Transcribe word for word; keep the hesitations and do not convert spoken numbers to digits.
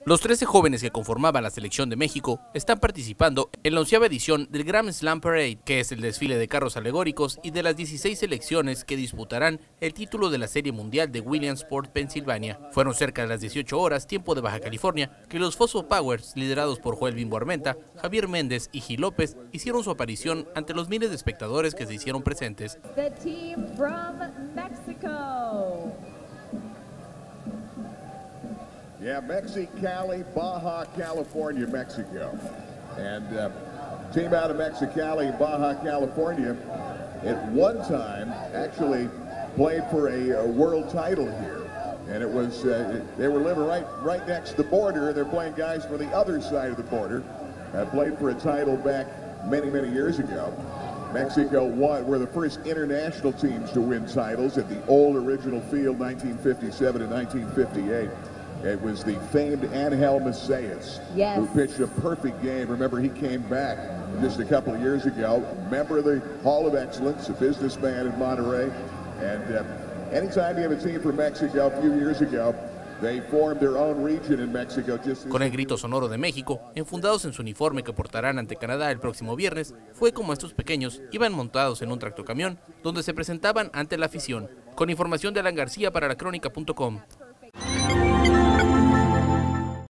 Los trece jóvenes que conformaban la selección de México están participando en la onceava edición del Grand Slam Parade, que es el desfile de carros alegóricos y de las dieciséis selecciones que disputarán el título de la Serie Mundial de Williamsport, Pensilvania. Fueron cerca de las dieciocho horas, tiempo de Baja California, que los Fossil Powers, liderados por Joel Bimbo Armenta, Javier Méndez y Gil López, hicieron su aparición ante los miles de espectadores que se hicieron presentes. The team from Mexico. Yeah, Mexicali, Baja California, Mexico. And uh, team out of Mexicali, Baja California, at one time actually played for a, a world title here. And it was, uh, they were living right, right next to the border. They're playing guys from the other side of the border. Uh, played for a title back many, many years ago. Mexico won, were the first international teams to win titles at the old original field, nineteen fifty-seven and nineteen fifty-eight. It was the famed Angel Macias, yes, who pitched a perfect game. Remember, he came back just a couple of years ago, member of the Hall of Excellence, a businessman in Monterrey. And uh, anytime you have a team from Mexico, a few years ago, they formed their own region in Mexico. Just Con el grito sonoro de México, enfundados en su uniforme que portarán ante Canadá el próximo viernes, fue como estos pequeños iban montados en un tractocamión donde se presentaban ante la afición. Con información de Alan García para la crónica punto com.